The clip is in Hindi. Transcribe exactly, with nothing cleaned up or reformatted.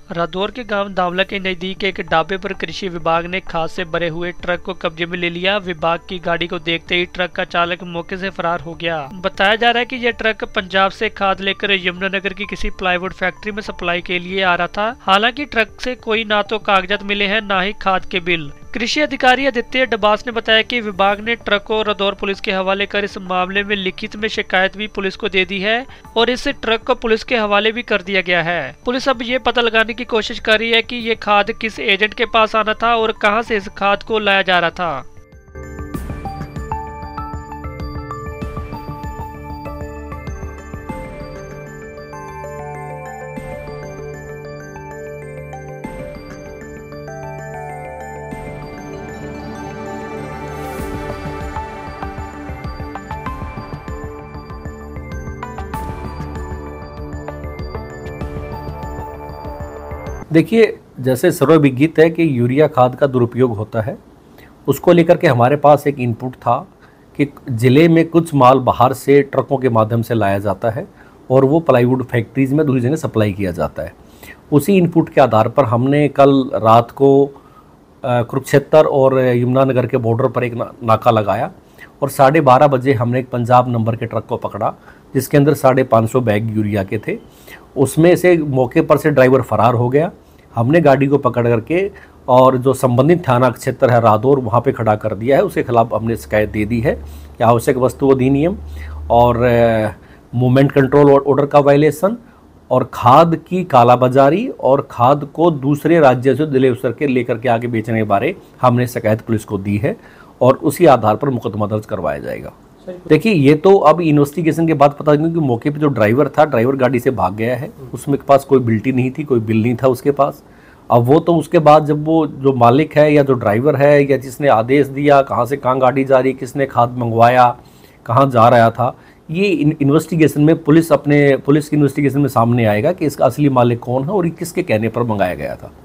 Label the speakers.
Speaker 1: रादौर के गांव दावला के नजदीक एक ढाबे पर कृषि विभाग ने खाद से भरे हुए ट्रक को कब्जे में ले लिया। विभाग की गाड़ी को देखते ही ट्रक का चालक मौके से फरार हो गया। बताया जा रहा है कि यह ट्रक पंजाब से खाद लेकर यमुनानगर की किसी प्लाईवुड फैक्ट्री में सप्लाई के लिए आ रहा था। हालांकि ट्रक से कोई ना तो कागजात मिले हैं, ना ही खाद के बिल। कृषि अधिकारी आदित्य डबास ने बताया कि विभाग ने ट्रक को रादौर पुलिस के हवाले कर इस मामले में लिखित में शिकायत भी पुलिस को दे दी है और इस ट्रक को पुलिस के हवाले भी कर दिया गया है। पुलिस अब ये पता लगाने की कोशिश कर रही है कि ये खाद किस एजेंट के पास आना था और कहां से इस खाद को लाया जा रहा था।
Speaker 2: देखिए, जैसे सर्वविदित है कि यूरिया खाद का दुरुपयोग होता है, उसको लेकर के हमारे पास एक इनपुट था कि ज़िले में कुछ माल बाहर से ट्रकों के माध्यम से लाया जाता है और वो प्लाईवुड फैक्ट्रीज़ में दूसरी जगह सप्लाई किया जाता है। उसी इनपुट के आधार पर हमने कल रात को कुरुक्षेत्र और यमुनानगर के बॉर्डर पर एक ना, नाका लगाया और साढ़े बारह बजे हमने एक पंजाब नंबर के ट्रक को पकड़ा जिसके अंदर साढ़े पाँच सौ बैग यूरिया के थे। उसमें से मौके पर से ड्राइवर फरार हो गया। हमने गाड़ी को पकड़ करके और जो संबंधित थाना क्षेत्र है रादौर वहाँ पे खड़ा कर दिया है। उसके खिलाफ हमने शिकायत दे दी है कि आवश्यक वस्तु अधिनियम और मूवमेंट कंट्रोल ऑर्डर का वायलेशन और खाद की कालाबाजारी और खाद को दूसरे राज्य से दिल्ली उतर के लेकर के आगे बेचने के बारे हमने शिकायत पुलिस को दी है और उसी आधार पर मुकदमा दर्ज करवाया जाएगा। देखिए, ये तो अब इन्वेस्टिगेशन के बाद पता लगा कि मौके पे जो ड्राइवर था, ड्राइवर गाड़ी से भाग गया है। उसमें के पास कोई बिल्टी नहीं थी, कोई बिल नहीं था उसके पास। अब वो तो उसके बाद जब वो जो मालिक है या जो ड्राइवर है या जिसने आदेश दिया, कहाँ से कहाँ गाड़ी जा रही, किसने खाद मंगवाया, कहाँ जा रहा था, ये इन्वेस्टिगेशन में पुलिस अपने पुलिस की इन्वेस्टिगेशन में सामने आएगा कि इसका असली मालिक कौन है और किसके कहने पर मंगाया गया था।